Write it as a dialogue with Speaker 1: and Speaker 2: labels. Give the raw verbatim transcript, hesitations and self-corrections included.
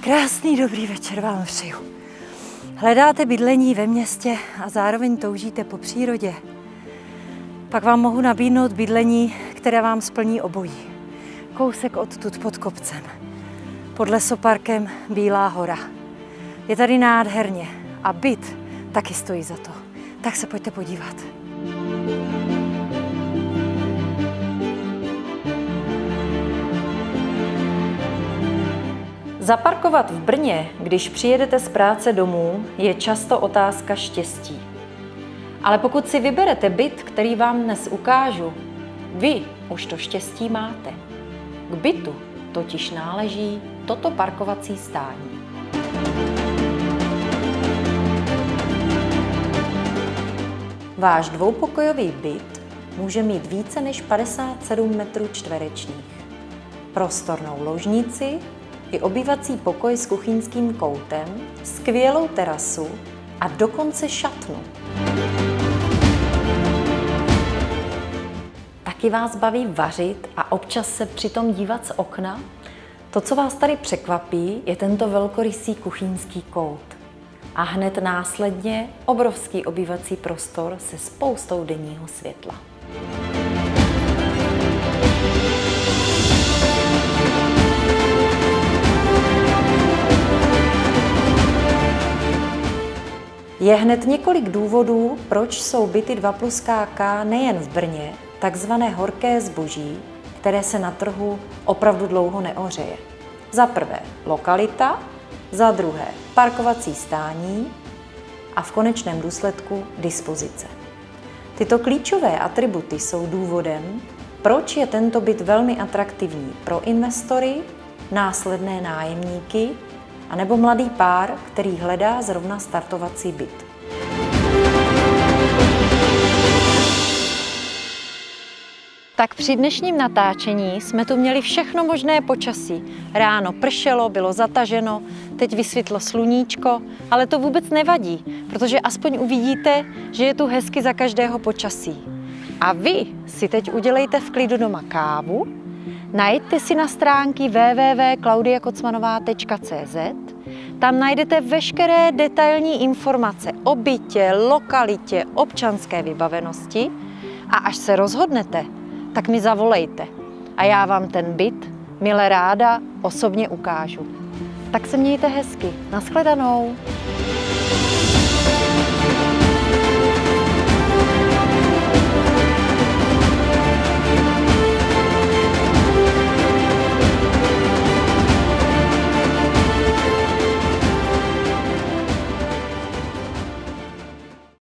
Speaker 1: Krásný dobrý večer vám přeju. Hledáte bydlení ve městě a zároveň toužíte po přírodě? Pak vám mohu nabídnout bydlení, které vám splní obojí. Kousek odtud pod kopcem, pod lesoparkem Bílá hora. Je tady nádherně a byt taky stojí za to. Tak se pojďte podívat.
Speaker 2: Zaparkovat v Brně, když přijedete z práce domů, je často otázka štěstí. Ale pokud si vyberete byt, který vám dnes ukážu, vy už to štěstí máte. K bytu totiž náleží toto parkovací stání. Váš dvoupokojový byt může mít více než padesát sedm metrů čtverečních. Prostornou ložnici i obývací pokoj s kuchyňským koutem, skvělou terasu a dokonce šatnu. Taky vás baví vařit a občas se přitom dívat z okna? To, co vás tady překvapí, je tento velkorysý kuchyňský kout. A hned následně obrovský obývací prostor se spoustou denního světla. Je hned několik důvodů, proč jsou byty dva plus K K nejen v Brně takzvané horké zboží, které se na trhu opravdu dlouho neohřeje. Za prvé lokalita, za druhé parkovací stání a v konečném důsledku dispozice. Tyto klíčové atributy jsou důvodem, proč je tento byt velmi atraktivní pro investory, následné nájemníky a nebo mladý pár, který hledá zrovna startovací byt. Tak při dnešním natáčení jsme tu měli všechno možné počasí. Ráno pršelo, bylo zataženo, teď vysvětlo sluníčko, ale to vůbec nevadí, protože aspoň uvidíte, že je tu hezky za každého počasí. A vy si teď udělejte v klidu doma kávu, najděte si na stránky w w w tečka klaudia kocmanová tečka c z. Tam najdete veškeré detailní informace o bytě, lokalitě, občanské vybavenosti a až se rozhodnete, tak mi zavolejte a já vám ten byt mile ráda osobně ukážu. Tak se mějte hezky. Nashledanou.